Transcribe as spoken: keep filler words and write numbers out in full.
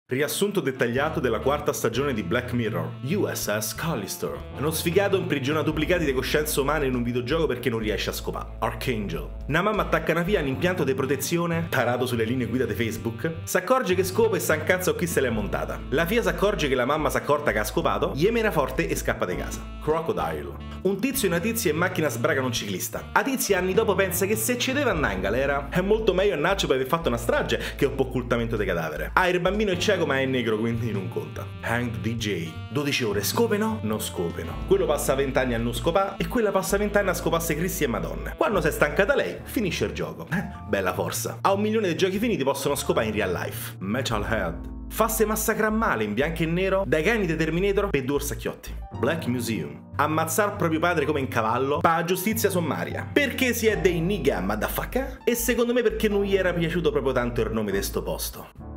Riassunto dettagliato della quarta stagione di Black Mirror, U S S Callister. Uno sfigato imprigiona duplicati di coscienze umane in un videogioco perché non riesce a scopare. Archangel. Una mamma attacca una via a un impianto di protezione, tarato sulle linee guida di Facebook, s'accorge che scopa e s'incanza o chi se l'è montata. La figlia s'accorge che la mamma s'accorta che ha scopato, gli mena forte e scappa di casa. Crocodile. Un tizio e una tizia in macchina sbragano un ciclista. A tizia anni dopo pensa che se ci deve andare in galera è molto meglio annaccio per aver fatto una strage che un po' occultamento di cadavere. Ah, il bambino è cieco ma è negro, quindi non conta. Hanged D J. dodici ore, scopeno? Non scopeno. Quello passa venti anni a non scopà e quella passa venti anni a scopasse Cristi e Madonna. Quando si è stancata lei, finisce il gioco. Eh, bella forza. A un milione di giochi finiti possono scopare in real life. Metalhead. Fasse massacrar male in bianco e nero dai cani di Terminator per due orsacchiotti. Black Museum. Ammazzar proprio padre come un cavallo pa' giustizia sommaria. Perché si è dei nigga motherfucker? E secondo me perché non gli era piaciuto proprio tanto il nome di sto posto.